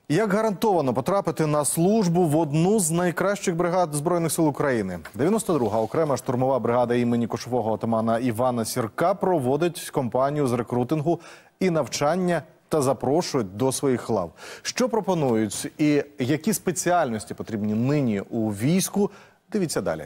Як гарантовано потрапити на службу в одну з найкращих бригад Збройних сил України? 92-га окрема штурмова бригада імені кошового отамана Івана Сірка проводить кампанію з рекрутингу і навчання та запрошують до своїх лав. Що пропонують і які спеціальності потрібні нині у війську? Дивіться далі.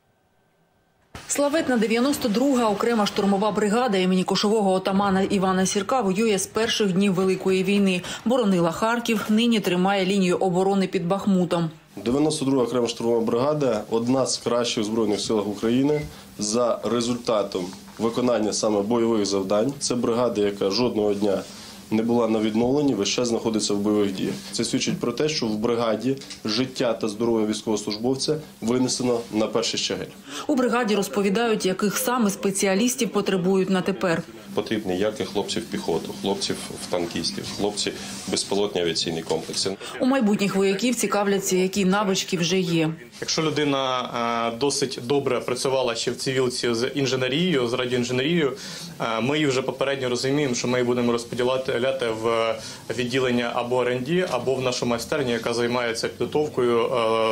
Славетна 92-га окрема штурмова бригада імені кошового отамана Івана Сірка воює з перших днів Великої війни. Боронила Харків, нині тримає лінію оборони під Бахмутом. 92-га окрема штурмова бригада – одна з кращих в Збройних силах України за результатом виконання саме бойових завдань. Це бригада, яка жодного дня не була на відновленні, весь час знаходиться в бойових діях. Це свідчить про те, що в бригаді життя та здоров'я військовослужбовця винесено на перший щабель. У бригаді розповідають, яких саме спеціалістів потребують на тепер. Потрібні як і хлопців піхоту, хлопців танкістів, хлопці безпілотні авіаційні комплекси. У майбутніх вояків цікавляться, які навички вже є. Якщо людина досить добре працювала ще в цивілці з інженерією, з радіоінженерією, ми її вже попередньо розуміємо, що ми її будемо розподіляти в відділення або РНД, або в нашу майстерню, яка займається підготовкою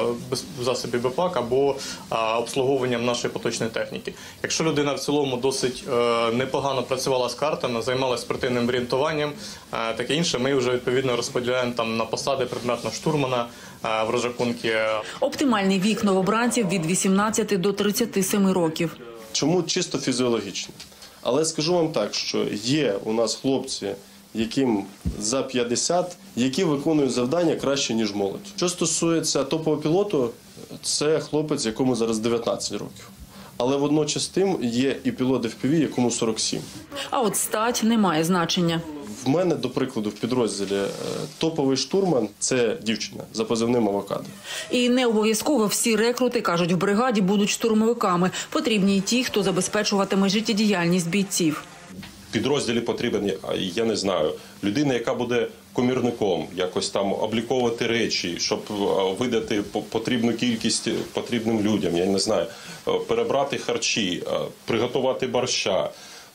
засобів БПЛАК або обслуговуванням нашої поточної техніки. Якщо людина в цілому досить непогано працювала з картами, займалася спортивним орієнтуванням, таке інше, ми вже відповідно розподіляємо там на посади предметного штурмана в розрахунки. Оптимальний вік новобранців від 18 до 37 років. Чому чисто фізіологічно? Але скажу вам так, що є у нас хлопці, яким за 50, які виконують завдання краще, ніж молодь. Що стосується топового пілоту, це хлопець, якому зараз 19 років. Але водночас тим є і пілот FPV, якому 47. А от стать не має значення. В мене, до прикладу, в підрозділі топовий штурман – це дівчина за позивним «Авокадо». І не обов'язково всі рекрути, кажуть, в бригаді будуть штурмовиками. Потрібні й ті, хто забезпечуватиме життєдіяльність бійців. В підрозділі потрібен, я не знаю, людина, яка буде комірником, якось там обліковувати речі, щоб видати потрібну кількість потрібним людям, я не знаю, перебрати харчі, приготувати борща.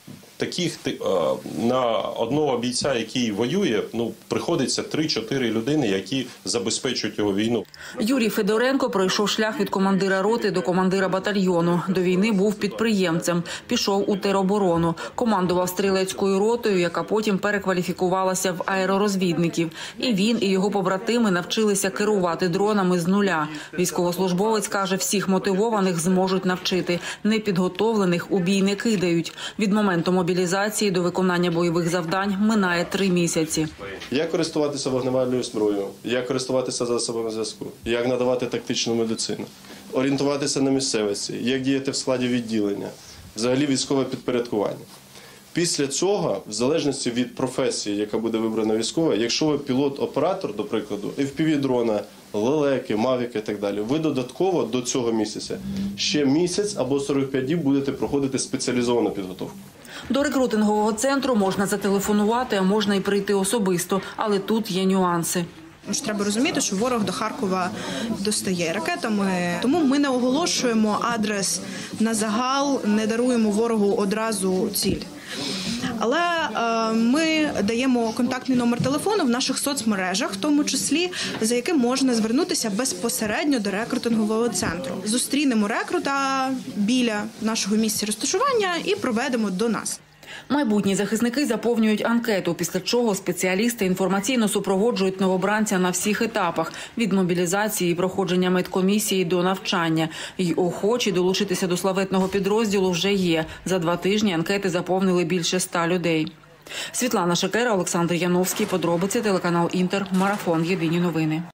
Таких на одного бійця, який воює, приходиться 3-4 людини, які забезпечують його війну. Юрій Федоренко пройшов шлях від командира роти до командира батальйону. До війни був підприємцем. Пішов у тероборону. Командував стрілецькою ротою, яка потім перекваліфікувалася в аеророзвідників. І він, і його побратими навчилися керувати дронами з нуля. Військовослужбовець каже, всіх мотивованих зможуть навчити. Непідготовлених у бій не кидають. Від моменту мобілізації до виконання бойових завдань минає 3 місяці. Як користуватися вогневальною зброєю, як користуватися засобами зв'язку, як надавати тактичну медицину, орієнтуватися на місцевості, як діяти в складі відділення, взагалі військове підпорядкування. Після цього, в залежності від професії, яка буде вибрана військова, якщо ви пілот-оператор, до прикладу, FPV-дрона, лелеки, мавіки і так далі, ви додатково до цього місяця ще місяць або 45 діб будете проходити спеціалізовану підготовку. До рекрутингового центру можна зателефонувати, а можна і прийти особисто. Але тут є нюанси. Треба розуміти, що ворог до Харкова достає ракетами. Тому ми не оголошуємо адрес на загал, не даруємо ворогу одразу ціль. Але ми даємо контактний номер телефону в наших соцмережах, в тому числі, за яким можна звернутися безпосередньо до рекрутингового центру. Зустрінемо рекрута біля нашого місця розташування і проведемо до нас. Майбутні захисники заповнюють анкету, після чого спеціалісти інформаційно супроводжують новобранця на всіх етапах – від мобілізації і проходження медкомісії до навчання. І охочі долучитися до славетного підрозділу вже є. За 2 тижні анкети заповнили більше 100 людей. Світлана Шекера, Олександр Яновський. Подробиці, телеканал «Інтер», Марафон. Єдині новини.